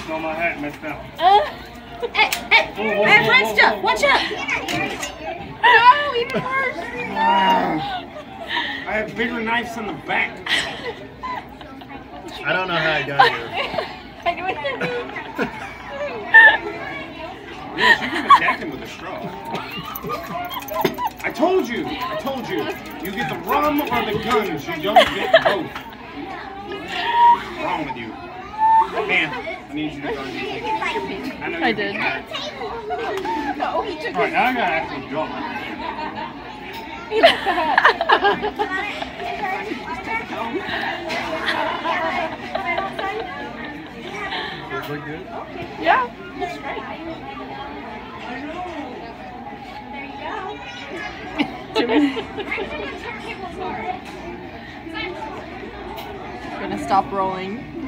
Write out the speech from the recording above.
saw my hat messed up. Hey, red stuff. Watch out. No, even worse. I have bigger knives in the back. I don't know how I got here. I knew it. Yes, you can attack him with a straw. I told you. You get the rum or the guns. You don't get both. What's wrong with you? Man, I need you to go and do it. I know I you did. can. No, he took Alright, now I gotta actually jump. He left the hat. Does it look good? Yeah. Jimmy. Gonna stop rolling.